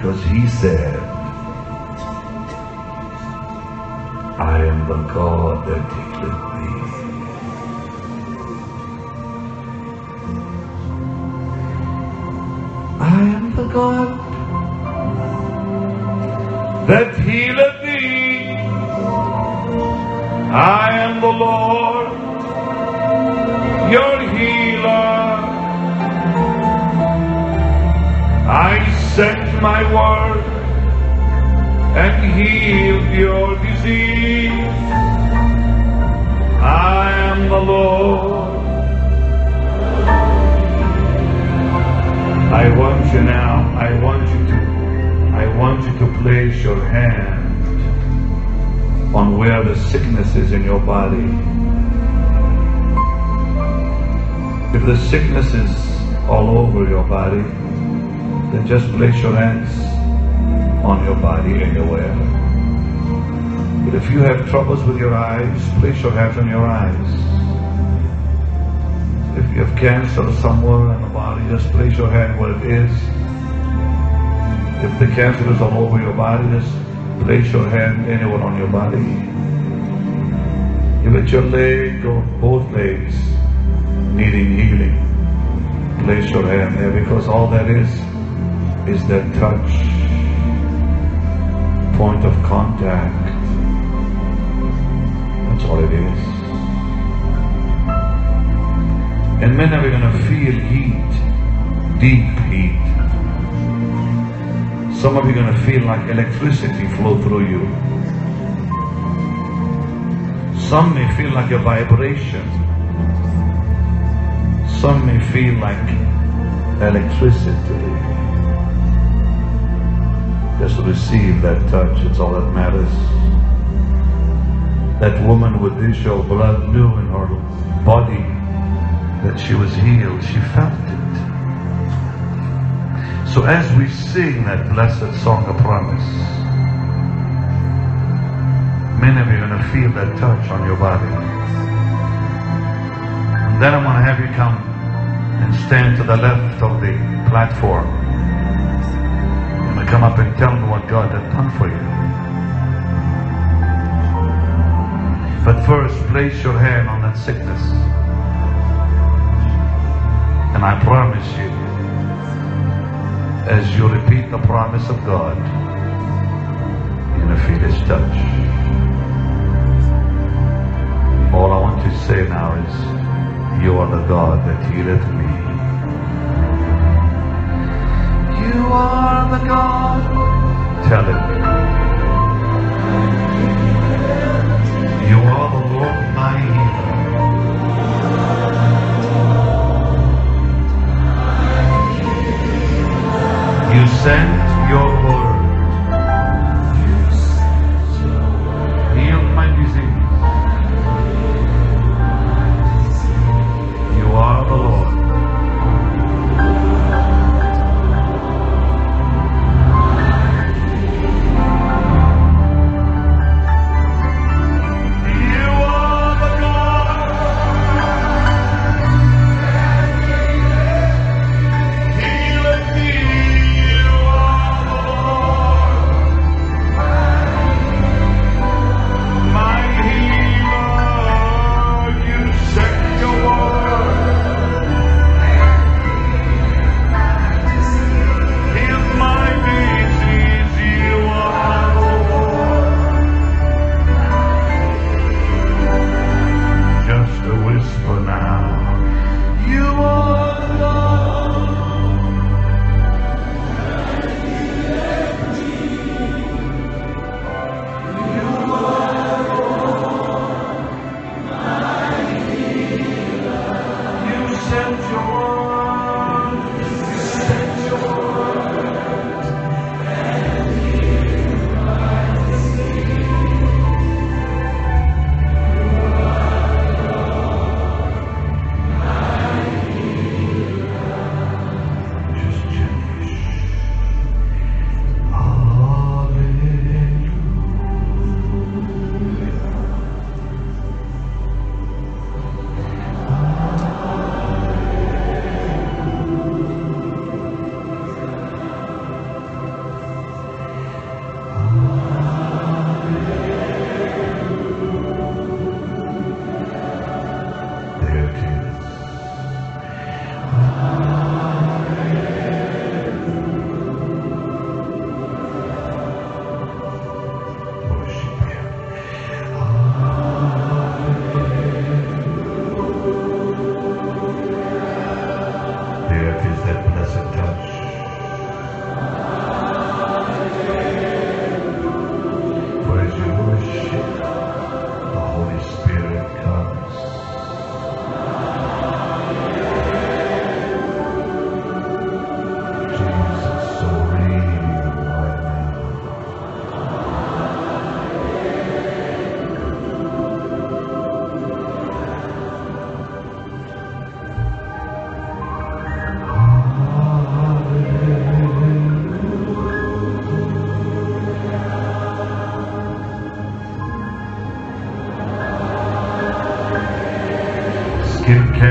Because he said, I am the God that healeth thee. I am the God that healeth thee. I am the Lord, your healer. I sent my word and healed your disease. I am the Lord. I want you now, I want you to place your hand on where the sickness is in your body. If the sickness is all over your body, then just place your hands on your body anywhere. But if you have troubles with your eyes, place your hands on your eyes. If you have cancer somewhere in the body, just place your hand where it is. If the cancer is all over your body, just place your hand anywhere on your body. If it's your leg or both legs needing healing, place your hand there, because all that is that touch, point of contact. That's all it is. And many are going to feel heat, deep heat. Some of you are going to feel like electricity flow through you. Some may feel like a vibration. Some may feel like electricity. Just receive that touch, it's all that matters. That woman with the issue of blood knew in her body that she was healed. She felt it. So as we sing that blessed song of promise, many of you are going to feel that touch on your body. And then I want to have you come and stand to the left of the platform. You're going to come up and tell me what God has done for you. But first, place your hand on that sickness. And I promise you, as you repeat the promise of God, you're going to feel His touch. All I want you to say now is, you are the God that healeth me. You are the God. Tell Him. You are the Lord my healer. You sent your word. Healed my disease. You are the Lord. You are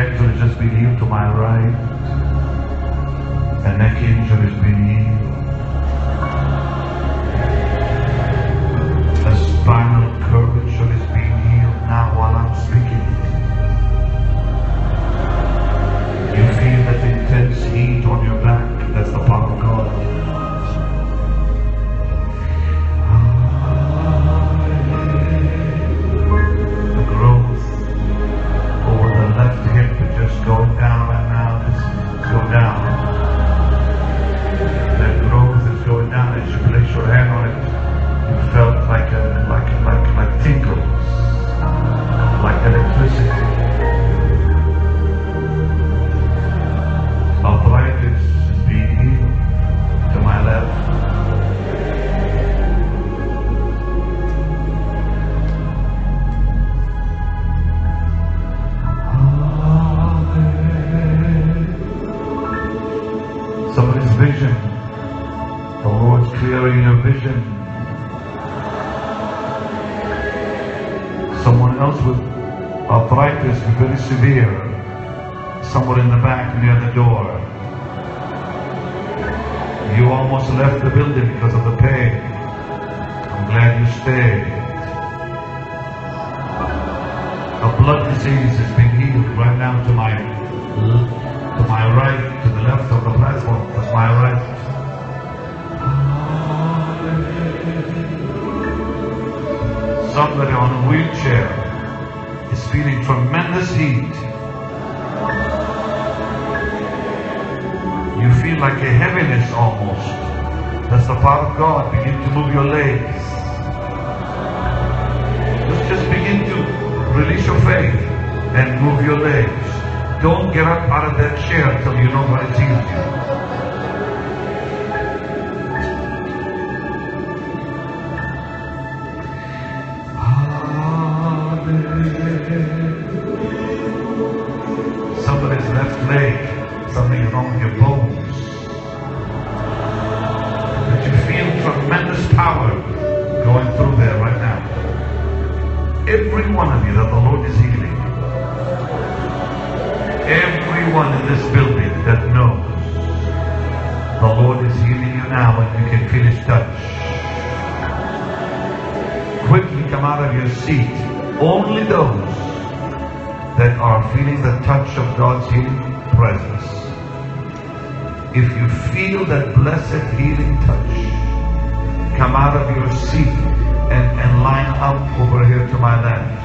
angel is just being healed to my right. The neck angel is being healed. The spinal curvature is being healed now while I'm speaking. You feel that intense heat on your back. That's the power of God. The growth over the left hip is just going down right now. Just go down. That growth is going down. As you place your hand on it, you felt like tingles, like electricity. Arthritis is being healed to my left. Somebody's vision. The Lord's clearing your vision. Someone else with arthritis, very severe. Somewhere in the back near the door. You almost left the building because of the pain. I'm glad you stayed. A blood disease is being healed right now to my right, to the left of the platform. That's my right. Somebody on a wheelchair is feeling tremendous heat. You feel like a heaviness almost. That's the power of God. Begin to move your legs. Just begin to release your faith and move your legs. Don't get up out of that chair until you know God has healed you. Somebody's left leg, something is wrong with your bones. But you feel tremendous power going through there right now. Every one of you that the Lord is healing. Everyone in this building that knows the Lord is healing you now and you can feel His touch. Quickly come out of your seat. Only those that are feeling the touch of God's healing presence. If you feel that blessed healing touch, come out of your seat and line up over here to my left.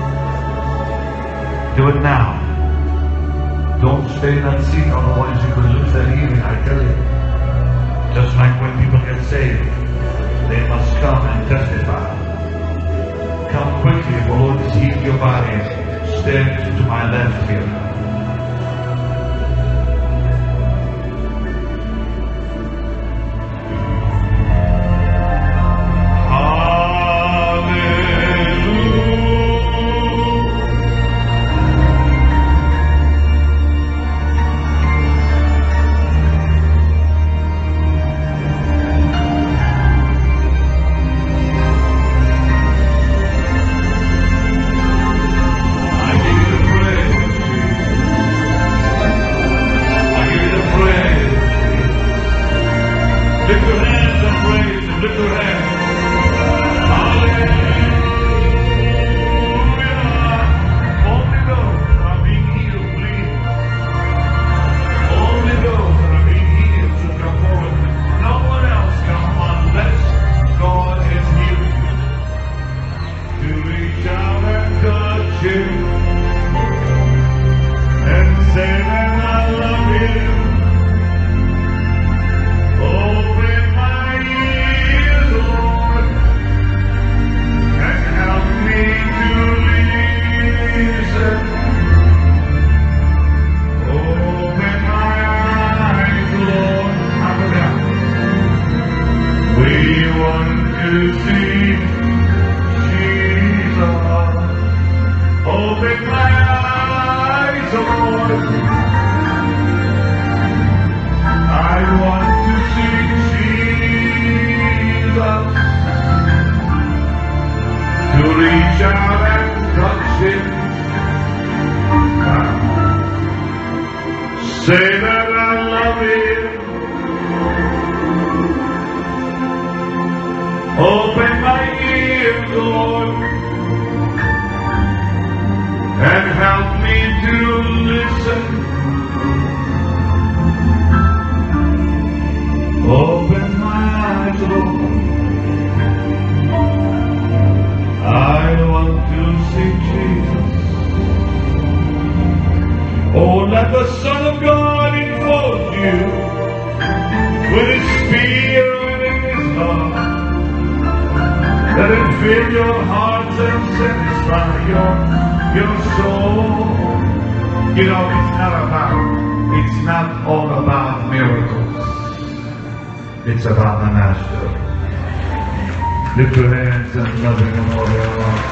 Do it now. Don't stay in that seat, otherwise you could lose that healing, I tell you. Just like when people get saved, they must come and testify. Come quickly, the Lord has healed your body. Stand to my left here. I give you praise. Say that I love him. Open my ears, Lord, and help me to listen. Open my eyes, Lord. I want to see Jesus. Oh, let the Son of God enfold you with His Spirit and His love. Let Him fill your hearts and satisfy your soul. You know, it's not all about miracles. It's about the Master. Lift your hands and love Him with all your heart.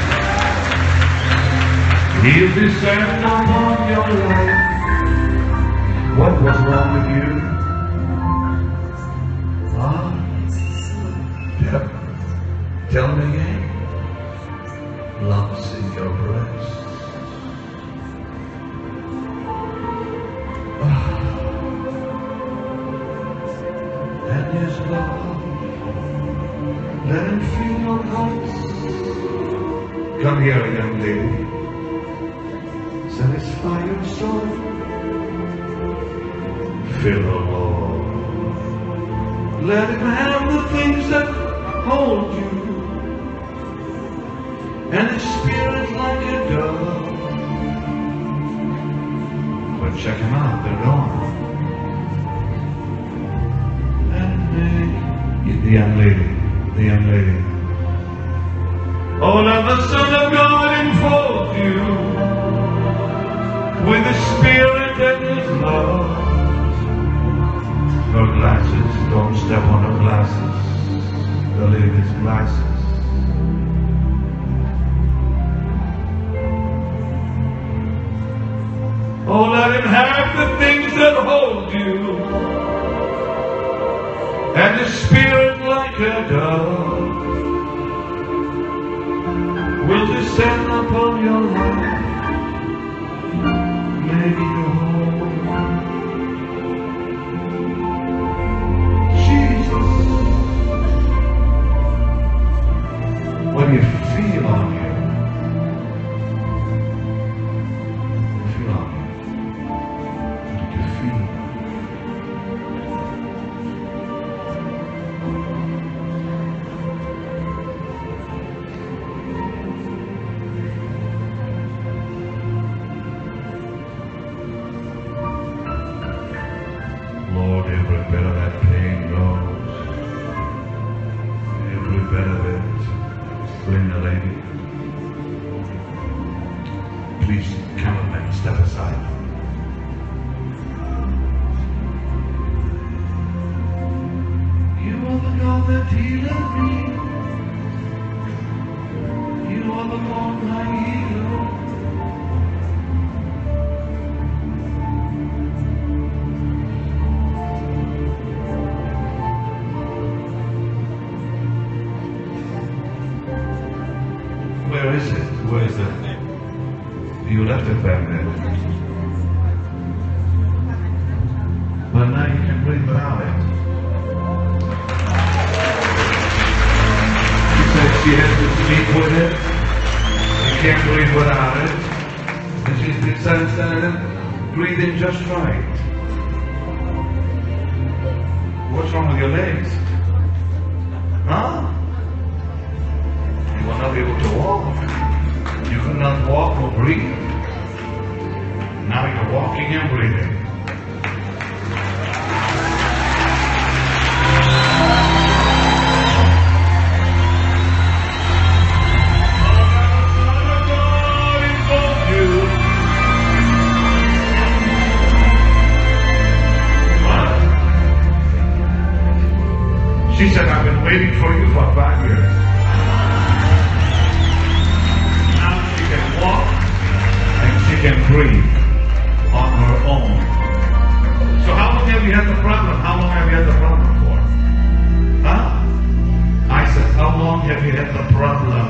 He'll descend upon your life. What was wrong with you? Tell me again. Lumps in your breast. And His love, let Him fill your hearts. Come here, young lady. Satisfy your soul. Fill the Lord. Let Him have the things that hold you. And His Spirit like a dove. But check Him out, they're gone. And the young lady. Oh, let the Son of God enfold you with His Spirit and His love. No glasses, don't step on her glasses. The lady's glasses. Oh, let Him have the things that hold you, and His Spirit like a dove will descend upon your life. Make you whole. Jesus, what do you feel on you? Feel on you. What do you feel? Lord, every bit of that pain goes. Every bit of it. Bring the lady. Please, cameraman, step aside. You are the God that healeth me. You are the Lord my healer. Where is it? Where is it? You left it back there. But now you can breathe without it. She said she has to sleep with it. She can't breathe without it. And she's been breathing just right. What's wrong with your legs? Huh? You will not be able to walk. You could not walk or breathe. Now you're walking and breathing. She said, I've been waiting for you for 5 years. Now she can walk and she can breathe on her own. So how long have you had the problem? How long have you had the problem for? Huh? I said, how long have you had the problem?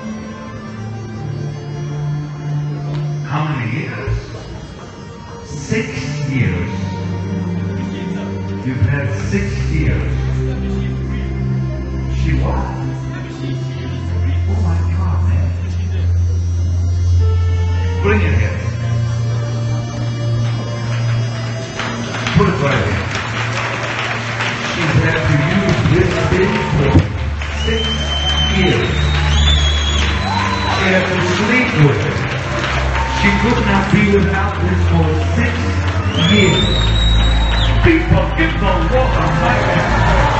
How many years? 6 years. You've had 6 years. She what? Oh my God, man. Bring it here. Put it right here. She's had to use this thing for 6 years. She had to sleep with it. She could not be without this for 6 years. People, give the Lord a mighty hand.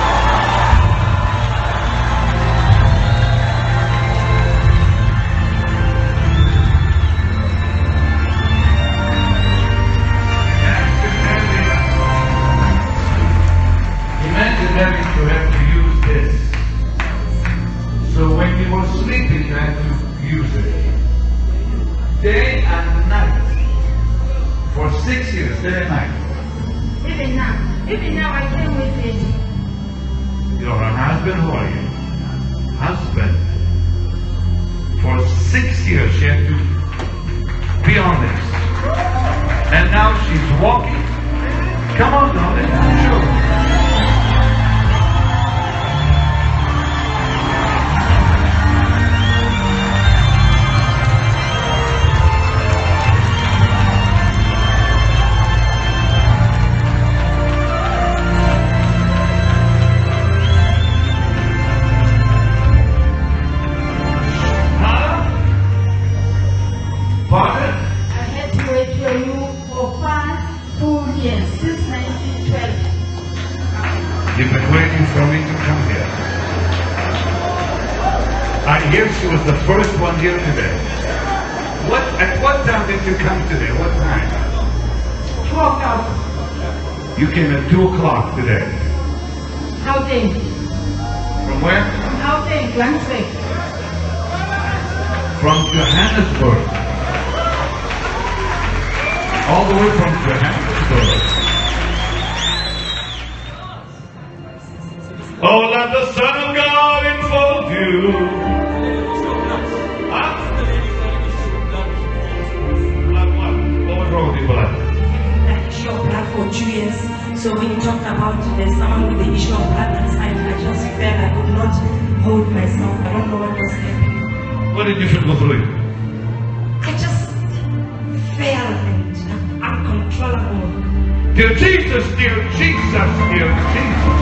Imagine having to use this. So when you were sleeping, you had to use it. Day and night. For 6 years, day and night. Even now I came with it. You're a husband, who are you? Husband. For 6 years she had to be on this. And now she's walking. Come on, darling. Sure. You've been waiting for me to come here. I hear she was the first one here today. At what time did you come today? What time? 2 o'clock. You came at 2 o'clock today. Gauteng. From where? From Gauteng, Brunswick. From Johannesburg. All the way from Johannesburg. Oh, let the Son of God enfold you. Huh? What was wrong with your blood? The issue of blood for 2 years. So when you talked about there's someone with the issue of blood that's fine, I just felt I could not hold myself. I don't know what was happening. What did you feel go through? I just felt uncontrollable. Dear Jesus, dear Jesus, dear Jesus.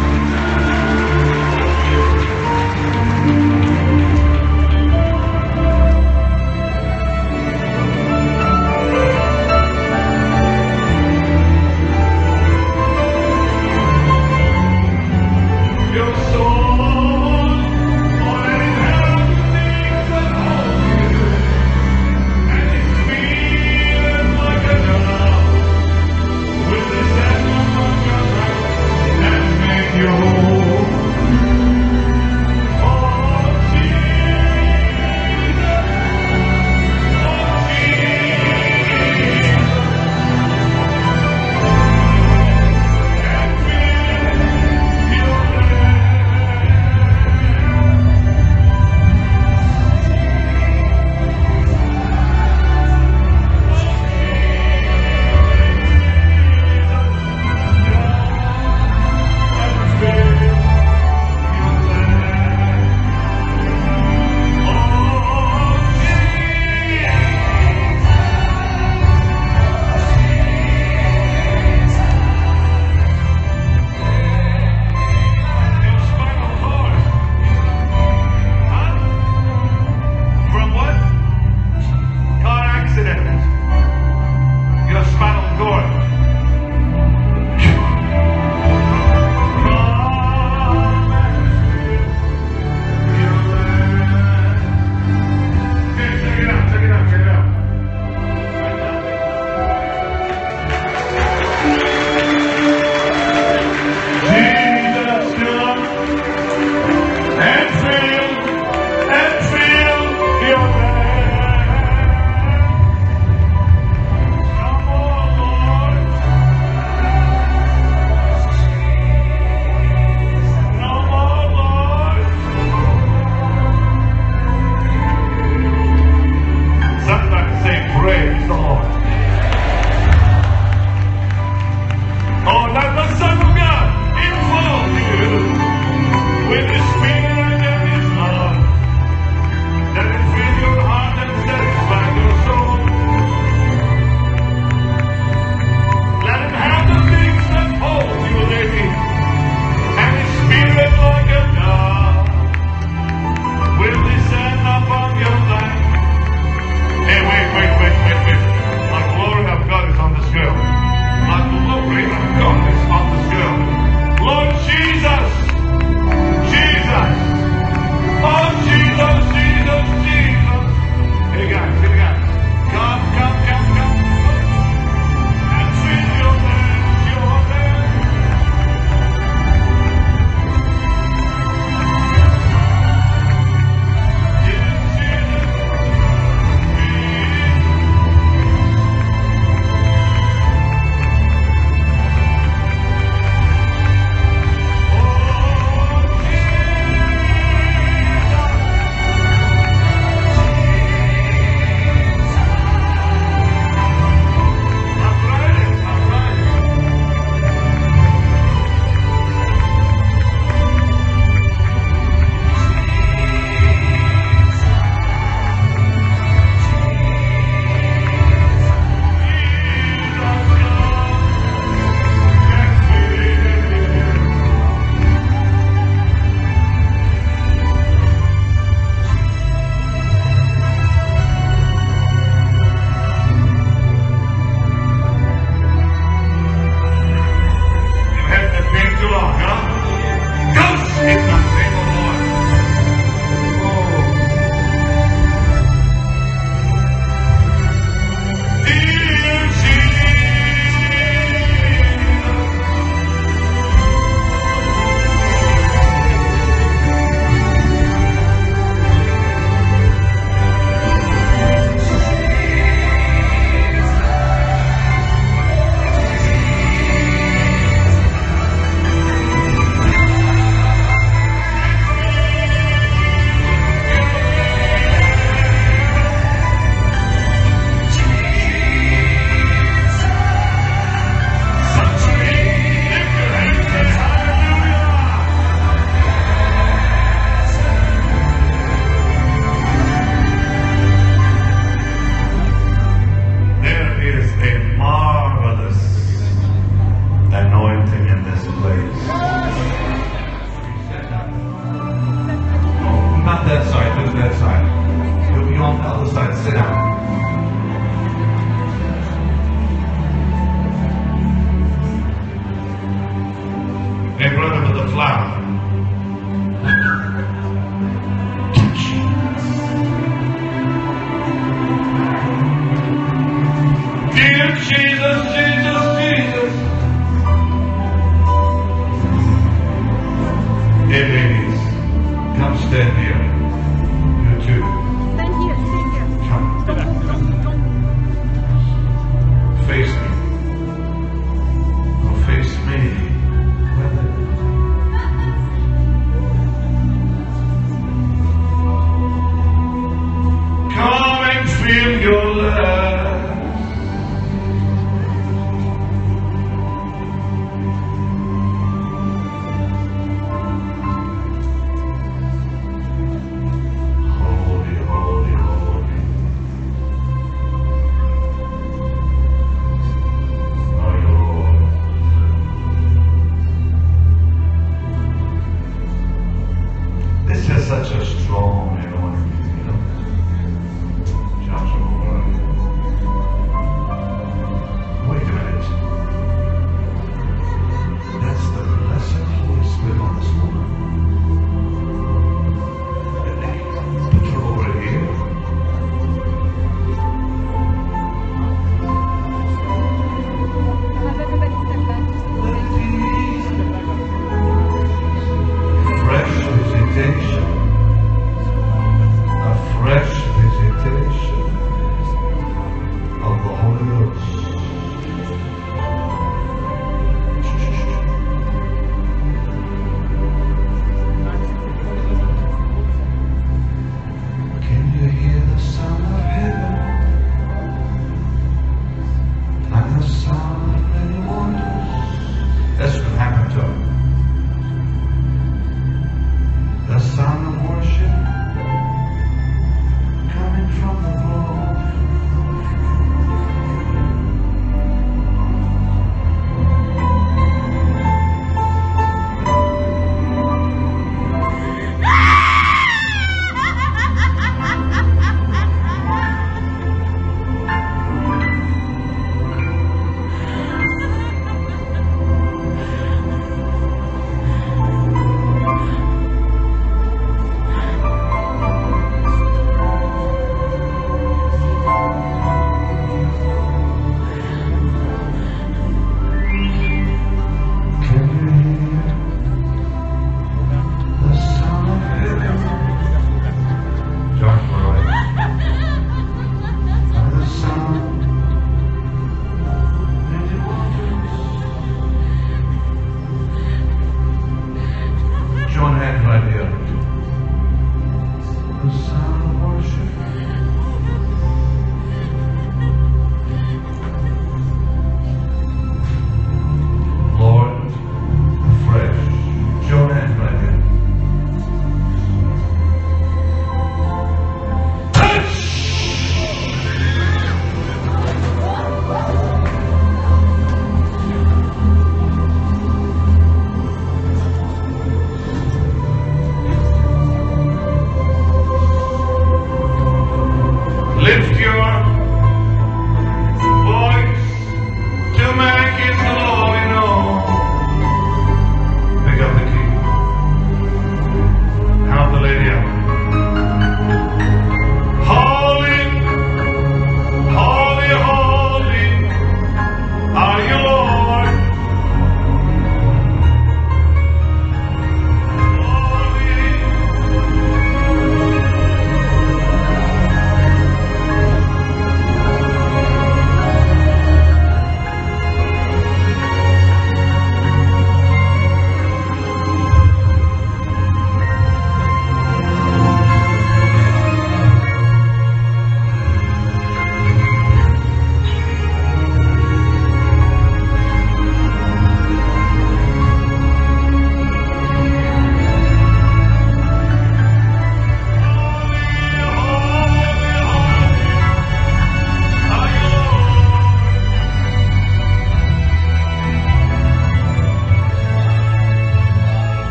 the flower.